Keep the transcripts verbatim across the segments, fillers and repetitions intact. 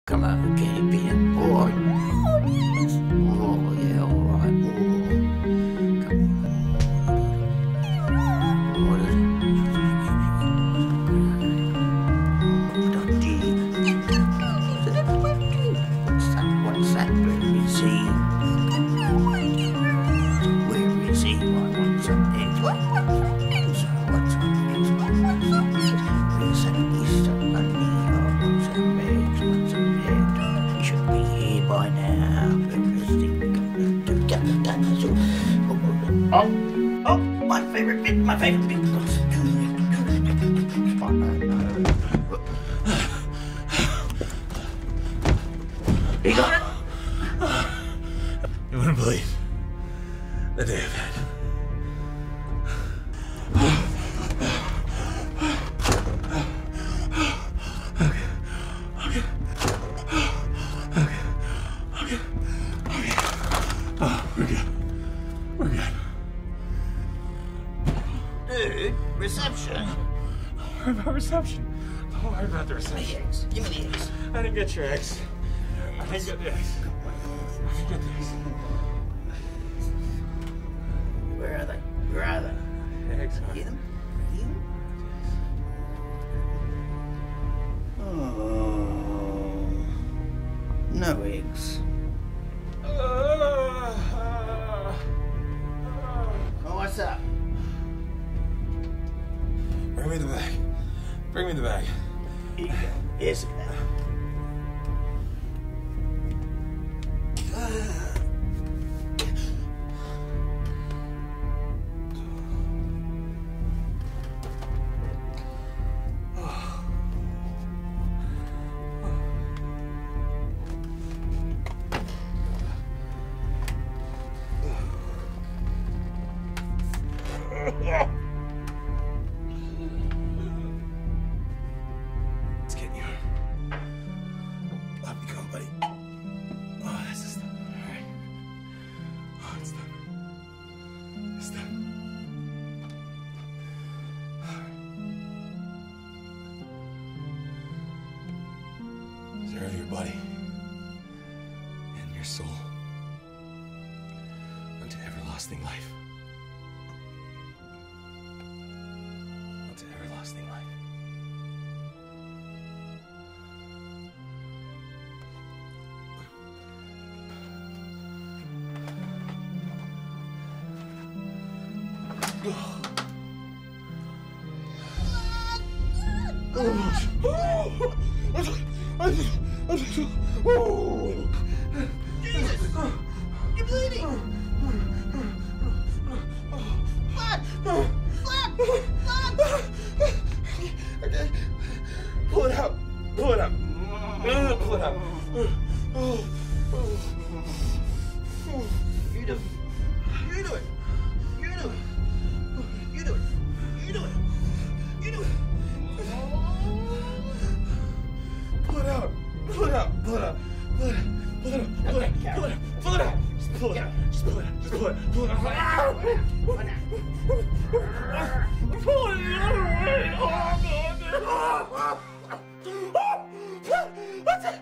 Come on, Kenny Peanut boy. Oh, yes. Oh, yeah, all right. Oh, come on. What is it? Oh, don't dig. What's that? What's that? Where is he? Where is he? I want some eggs. What's that? What's that? Where's that Easter Bunny? I want some eggs. Want some eggs. He should be here by now. Where is he? Oh, oh, my favourite bit, my favourite bit. Oh, no, no. You got it? You wouldn't believe the day I've had. Okay. Okay. Okay. Okay. Oh, we're good. We're good. Dude, reception. Don't worry about reception. Don't worry about the reception. Give me the eggs. Give me the eggs. I didn't get your eggs. I didn't get the eggs. I didn't get the eggs. Where are they? Where are they? Eggs. Hear them? Hear them? Oh, no eggs. Oh, what's up? Bring me the bag. Bring me the bag. Here you go. Here's it now. Let's get you. Up you go, buddy. Oh, this is done. All right. Oh, it's done. It's done. Preserve your body and your soul unto everlasting life. Unto everlasting life. Jesus! You're bleeding! Blood! Blood! Blood! Okay. Pull it out. Pull it out. Pull it out. You do it. You do it. You do it. You do it. You do it. You do it. Pull it out. Pull it out. Pull it out. Pull it out. Pull it out. Pull it out. Pull it out. Pull it out. Just pull it out. Just pull it out. Just pull it out. Pull it out. Pull it out. Pull it the other way. Oh, God. What's it?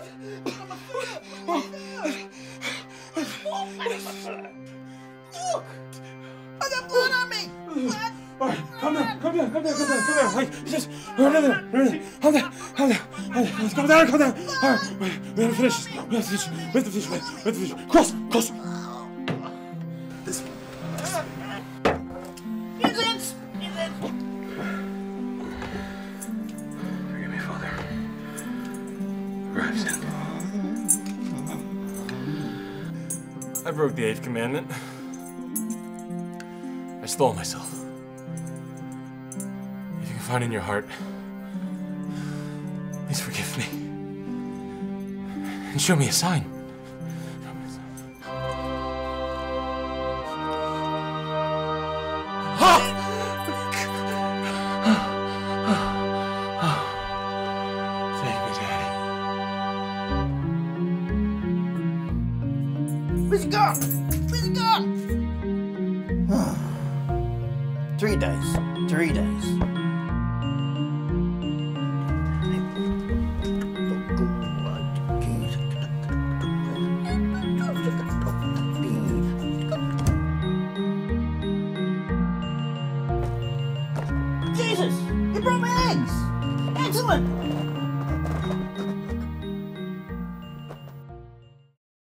Look! I got blood on me! Blood! All right, calm down, calm down, calm down, calm down, calm down. Like, just, run in there, run in there. Calm down, calm down, calm down, calm down, calm down. All right, wait, we have to finish this. We have to finish, we have to finish, we have to finish. Cross, cross. This one. Innocence! Innocence! Forgive me, Father. For I've sinned. I broke the eighth commandment. I stole myself. If you can find in your heart, please forgive me. And show me a sign. Show me a sign. Ah! Thank me, Daddy. Where's he gone? Where's he gone? Three days. Three days. Oh, God. Jesus! You brought me eggs! Excellent!